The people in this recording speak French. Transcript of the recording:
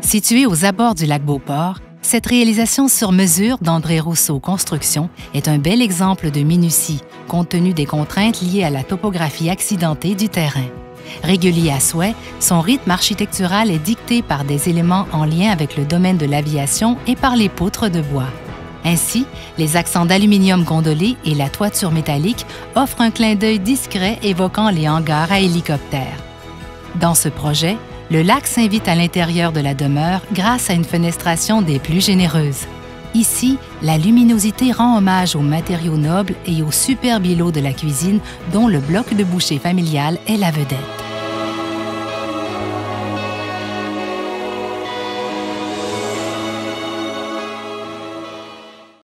Située aux abords du lac Beauport, cette réalisation sur mesure d'André Rousseau Construction est un bel exemple de minutie, compte tenu des contraintes liées à la topographie accidentée du terrain. Régulier à souhait, son rythme architectural est dicté par des éléments en lien avec le domaine de l'aviation et par les poutres de bois. Ainsi, les accents d'aluminium gondolé et la toiture métallique offrent un clin d'œil discret évoquant les hangars à hélicoptères. Dans ce projet, le lac s'invite à l'intérieur de la demeure grâce à une fenestration des plus généreuses. Ici, la luminosité rend hommage aux matériaux nobles et au superbe îlot de la cuisine dont le bloc de boucher familial est la vedette.